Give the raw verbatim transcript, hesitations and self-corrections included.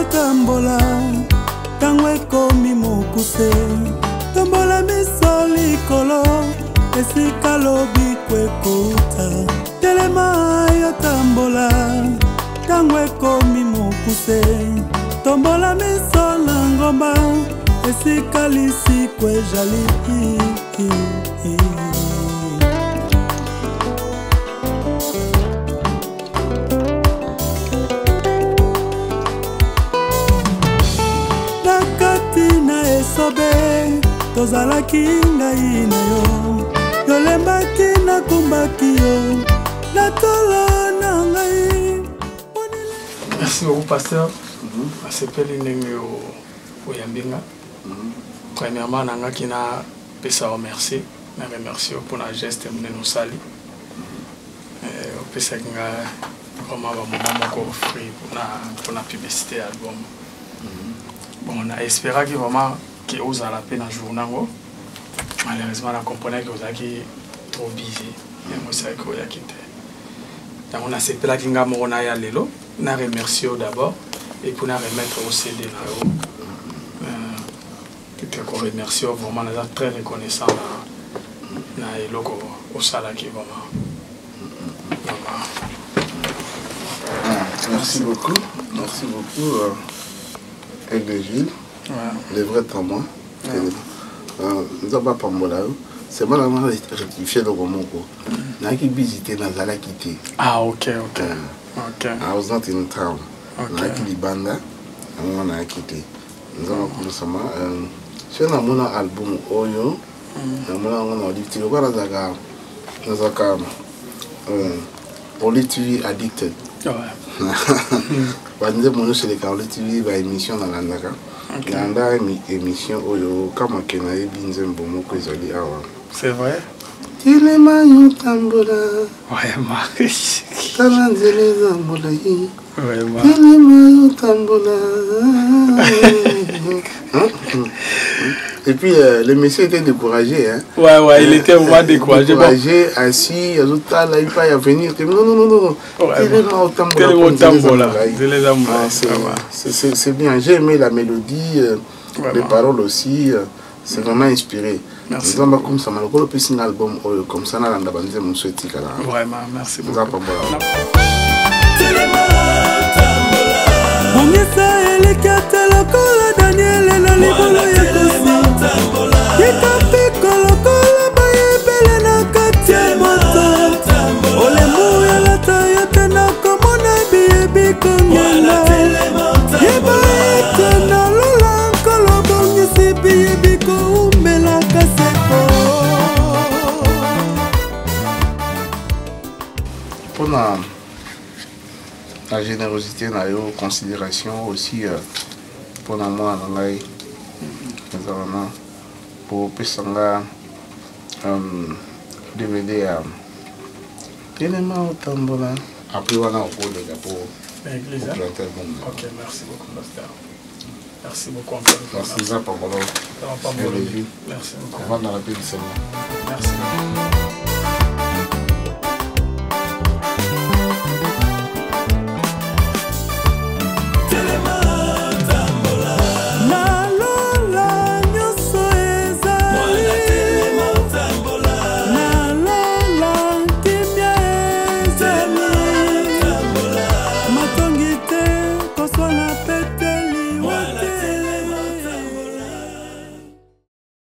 otambola tango ekomi mokuse tombola miso likolo esika lobi kwekouta telema yotambola tango ekomi mokuse tombola miso na ngomba esika lisiko ezali nakati na esobe tozalaki ngai na yo yolembaki nakumbaki yo natolo na ngai. Merci beaucoup pasteur. Asepeli ndenge oyambinga. Premièrement nanga kina pesa remercier na remercier pour la geste munene osali. Euh pesa kinga vraiment ba moment moko free na pour la publicité album. Bon on a espéré que vraiment que osala pe na journée ngo. Malheureusement la comprenait que osaki trop busy. Et moi ça ko ya kité. Donc on a sepela kinga morona ya lelo na remercier d'abord et pour na remettre au C D là. Je te remercie vraiment, nous sommes très reconnaissants na eloko au salaki vraiment. Merci beaucoup, merci beaucoup Aigle Gilles, les vrais témoins. Nous avons pas Pambola, c'est moi qui ai rectifié le Romoko. Nous avons visité Nazala Kiti. Ah ok, ok. Ok. I was not in town. Nous avons Libanda, nous avons quitté. Nous avons commencé c'est un album Oyo, un auditeur, voilà zaga, zaga, Olitui addicted. Ouais. Quand on est les Olitui va émission dans l'andaka. L'anda émission Oyo, comme on a eu binzem bomo que zali awa. C'est vrai. Tilema yutambola. Ouais ma. Talanzele zambola yi. Ouais ma. Tilema yutambola. Et puis euh, le monsieur était découragé. Hein. Ouais, ouais, il était vraiment découragé. Découragé, bon. Assis, il n'a pas à venir. Non, non, non, non. C'est bien. J'ai aimé la mélodie, euh, les paroles aussi. Euh, c'est vraiment inspiré. Merci. Nous avons comme ça, on a un album comme ça, on a un album souhaité. Vraiment, merci beaucoup. Pour la, la générosité, la considération aussi euh, pour moi, pour Pessanga D V D à l'élément au tambola. Après, on a un peu de pour l'église. Ok, merci beaucoup, pasteur. Merci beaucoup. Merci, Pambola. Merci beaucoup. On va dans la paix du Seigneur. Merci.